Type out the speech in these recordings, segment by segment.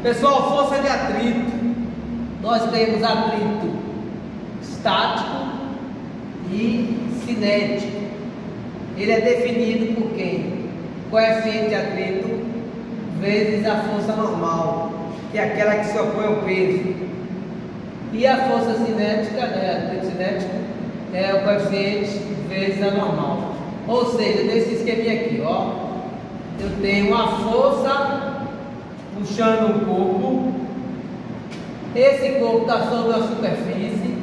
Pessoal, força de atrito. Nós temos atrito estático e cinético. Ele é definido por quem? Coeficiente de atrito vezes a força normal, que é aquela que se opõe ao peso. E a força cinética, né, atrito cinético, é o coeficiente vezes a normal. Ou seja, nesse esqueminha aqui, ó, eu tenho uma força puxando o corpo. Esse corpo está sobre a superfície.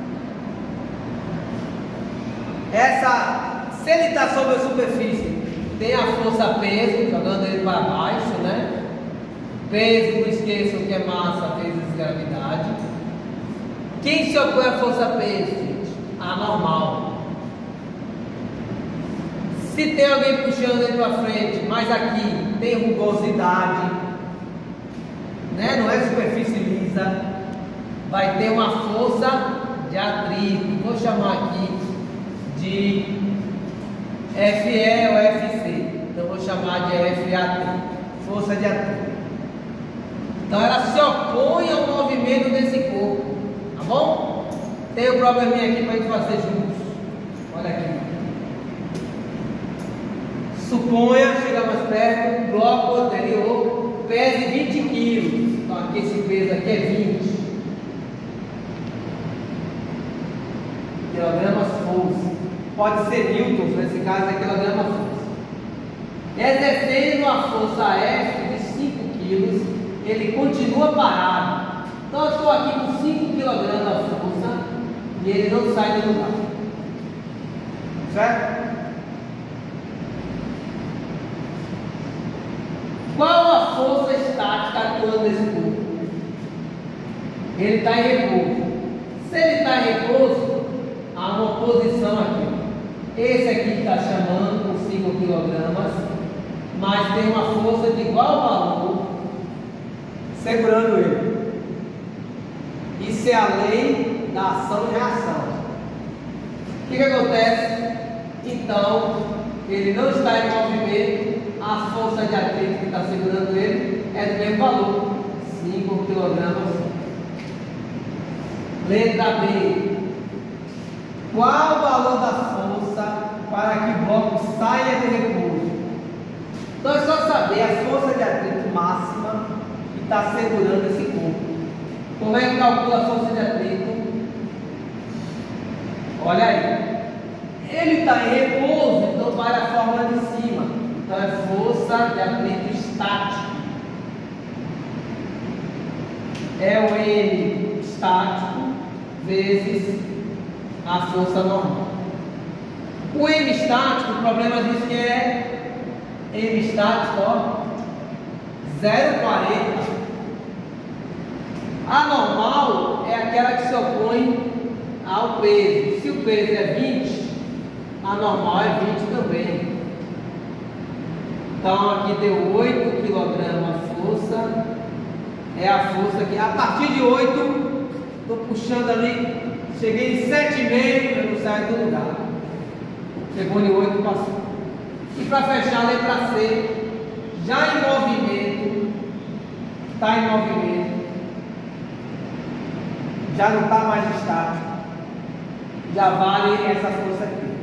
Se ele está sobre a superfície, tem a força peso, jogando ele para baixo, né? Peso, não esqueçam que é massa vezes gravidade. Quem se opõe à força peso, gente? A normal. Se tem alguém puxando ele para frente, mas aqui tem rugosidade, né? Não é superfície lisa, vai ter uma força de atrito. Vou chamar aqui de FE ou FC. Então vou chamar de FAT, força de atrito. Então ela se opõe ao movimento desse corpo, tá bom? Tem um probleminha aqui para a gente fazer juntos. Olha aqui. Suponha, chega mais perto, um bloco anterior pese 20 kg. Então aqui esse peso aqui é 20 quilogramas força. Pode ser newtons, nesse caso é quilograma força. Exercendo a força F de 5 kg, ele continua parado. Então eu estou aqui com 5 kg da força e ele não sai do lugar. Certo? Qual a força estática atuando nesse corpo? Ele está em repouso. Se ele está em repouso, há uma posição aqui. Esse aqui está chamando por 5 kg, mas tem uma força de igual valor segurando ele. Isso é a lei da ação e reação. O que acontece? Então, ele não está em movimento. A força de atrito que está segurando ele é do mesmo valor, 5 kg. Letra B. Qual o valor da força para que o bloco saia do repouso? Então é só saber a força de atrito máxima que está segurando esse corpo. Como é que calcula a força de atrito? Olha aí. Ele está em repouso, então vai a fórmula de cima. Então é força de atrito estático. É o M estático vezes a força normal. O M estático, o problema diz que é M estático, ó, 0,40. A normal é aquela que se opõe ao peso. Se o peso é 20, a normal é 20 também. Então aqui deu 8 kg a força. É a força que a partir de 8, estou puxando ali, cheguei em 7,5, eu não saio do lugar. Chegou em 8, passou. E para fechar a letra C, já em movimento, está em movimento, já não está mais estático, já vale essa força aqui.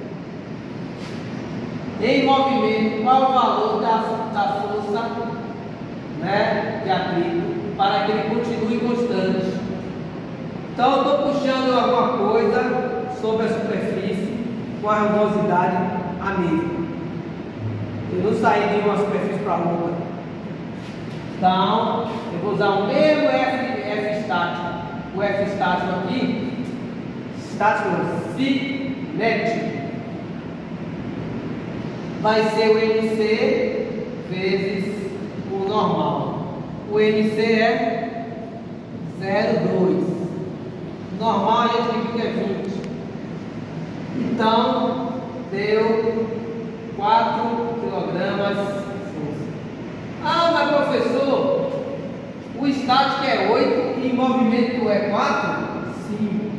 Em movimento, qual o valor da força, né, de atrito para que ele continue constante? Então eu estou puxando alguma coisa sobre a superfície com a rugosidade a mesma. Eu não saí de uma superfície para outra. Então eu vou usar o mesmo F estático. O F estático aqui, estático cinético, vai ser o MC vezes o normal. O MC é 0,2. Normal a gente viu que é 20. Então deu 4 kg. Ah, mas professor, o estático é 8 e o movimento é 4? Sim.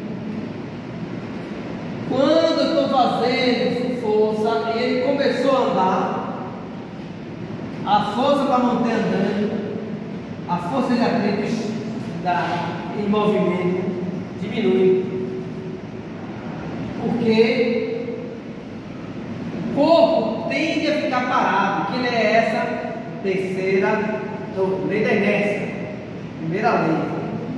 Quando eu estou fazendo força e ele começou a andar, a força para manter andando, a força de atrito em movimento diminui, porque o corpo tende a ficar parado, que é essa terceira lei da inércia, primeira lei.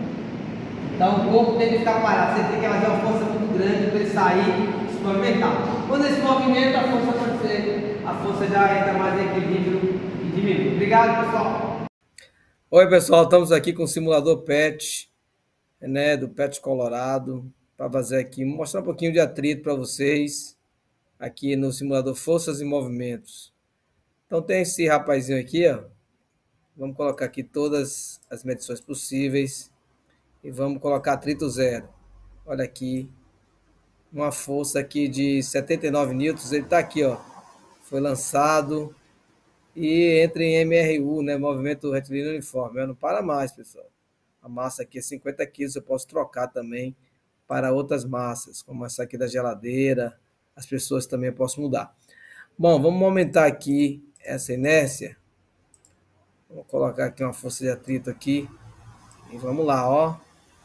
Então o corpo tem que ficar parado, você tem que fazer uma força muito grande para ele sair e se movimentar. Quando esse movimento, a força pode ser, a força já entra mais em equilíbrio e diminui. Obrigado, pessoal. Oi, pessoal, estamos aqui com o simulador PET, né, do PET Colorado, para fazer aqui, mostrar um pouquinho de atrito para vocês, aqui no simulador Forças e Movimentos. Então tem esse rapazinho aqui, ó. Vamos colocar aqui todas as medições possíveis e vamos colocar atrito zero. Olha aqui, uma força aqui de 79 newtons, ele está aqui, ó, foi lançado e entra em MRU, né, movimento retilíneo uniforme. Eu não para mais, pessoal. A massa aqui é 50 quilos, eu posso trocar também para outras massas, como essa aqui da geladeira, as pessoas também eu posso mudar. Bom, vamos aumentar aqui essa inércia. Vou colocar aqui uma força de atrito aqui. E vamos lá, ó.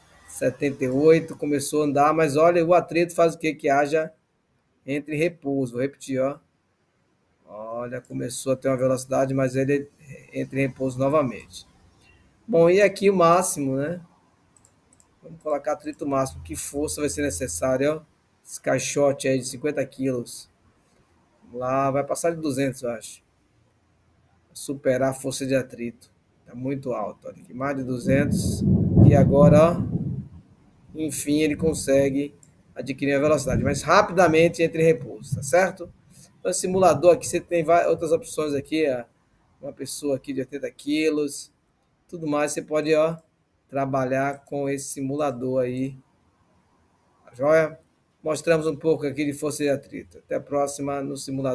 78, começou a andar, mas olha, o atrito faz o quê? Que haja entre repouso. Vou repetir, ó. Olha, começou a ter uma velocidade, mas ele entra em repouso novamente. Bom, e aqui o máximo, né? Vamos colocar atrito máximo. Que força vai ser necessária, ó? Esse caixote aí de 50 quilos. Lá, vai passar de 200, eu acho. Superar a força de atrito. Tá muito alto, olha aqui, mais de 200. E agora, ó, enfim, ele consegue adquirir a velocidade, mas rapidamente entre em repouso, tá certo? Então, simulador aqui, você tem outras opções aqui, ó, uma pessoa aqui de 80 quilos, tudo mais, você pode, ó, trabalhar com esse simulador aí, tá joia? Mostramos um pouco aqui de força de atrito. Até a próxima no simulador.